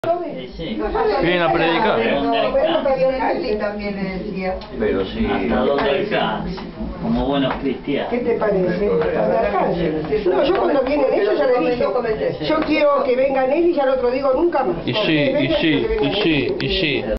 Sí. Vienen a predicar. También le decía. Pero sí. Hasta donde alcance, como buenos cristianos. ¿Qué te parece? No, yo cuando vienen ellos ya les dije, yo quiero que vengan él y ya el otro digo nunca más. Y sí, y sí, y sí, y sí.